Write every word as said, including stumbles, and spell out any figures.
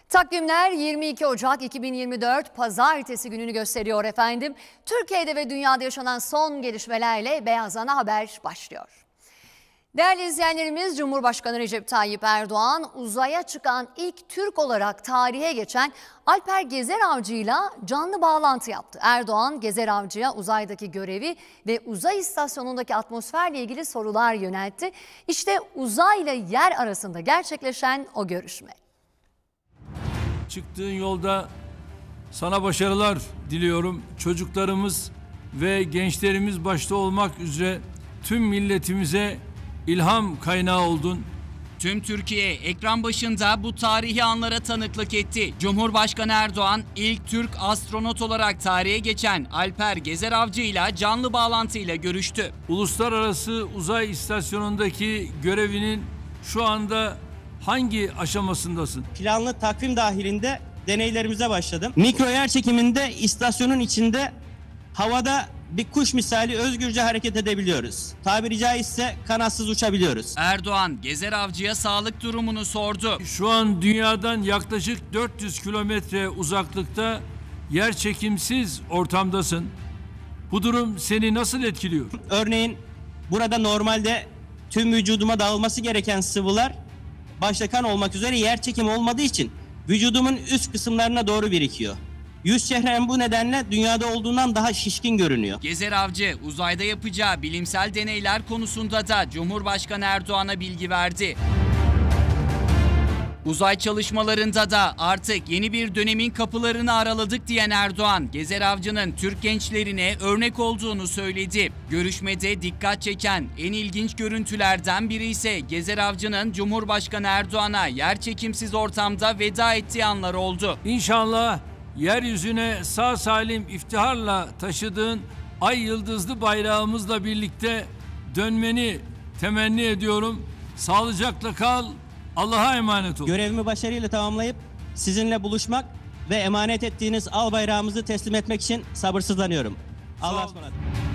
Takvimler yirmi iki Ocak iki bin yirmi dört Pazartesi gününü gösteriyor efendim. Türkiye'de ve dünyada yaşanan son gelişmelerle Beyaz Ana Haber başlıyor. Değerli izleyenlerimiz, Cumhurbaşkanı Recep Tayyip Erdoğan uzaya çıkan ilk Türk olarak tarihe geçen Alper Gezer Avcı ile canlı bağlantı yaptı. Erdoğan, Gezer Avcı'ya uzaydaki görevi ve uzay istasyonundaki atmosferle ilgili sorular yöneltti. İşte uzay ile yer arasında gerçekleşen o görüşme. Çıktığın yolda sana başarılar diliyorum. Çocuklarımız ve gençlerimiz başta olmak üzere tüm milletimize ilham kaynağı oldun. Tüm Türkiye ekran başında bu tarihi anlara tanıklık etti. Cumhurbaşkanı Erdoğan ilk Türk astronot olarak tarihe geçen Alper Gezer Avcı ile canlı bağlantıyla görüştü. Uluslararası Uzay İstasyonu'ndaki görevinin şu anda hangi aşamasındasın? Planlı takvim dahilinde deneylerimize başladım. Mikro yer çekiminde istasyonun içinde havada bir kuş misali özgürce hareket edebiliyoruz. Tabiri caizse kanatsız uçabiliyoruz. Erdoğan, Gezer Avcı'ya sağlık durumunu sordu. Şu an dünyadan yaklaşık dört yüz kilometre uzaklıkta yerçekimsiz ortamdasın. Bu durum seni nasıl etkiliyor? Örneğin burada normalde tüm vücuduma dağılması gereken sıvılar başta kan olmak üzere yer çekimi olmadığı için vücudumun üst kısımlarına doğru birikiyor. Yüz çehrem bu nedenle dünyada olduğundan daha şişkin görünüyor. Gezer Avcı uzayda yapacağı bilimsel deneyler konusunda da Cumhurbaşkanı Erdoğan'a bilgi verdi. Uzay çalışmalarında da artık yeni bir dönemin kapılarını araladık diyen Erdoğan, Gezer Avcı'nın Türk gençlerine örnek olduğunu söyledi. Görüşmede dikkat çeken en ilginç görüntülerden biri ise Gezer Avcı'nın Cumhurbaşkanı Erdoğan'a yerçekimsiz ortamda veda ettiği anlar oldu. İnşallah yeryüzüne sağ salim iftiharla taşıdığın ay yıldızlı bayrağımızla birlikte dönmeni temenni ediyorum. Sağlıcakla kal, Allah'a emanet ol. Görevimi başarıyla tamamlayıp sizinle buluşmak ve emanet ettiğiniz al bayrağımızı teslim etmek için sabırsızlanıyorum. Allah'a ısmarladık.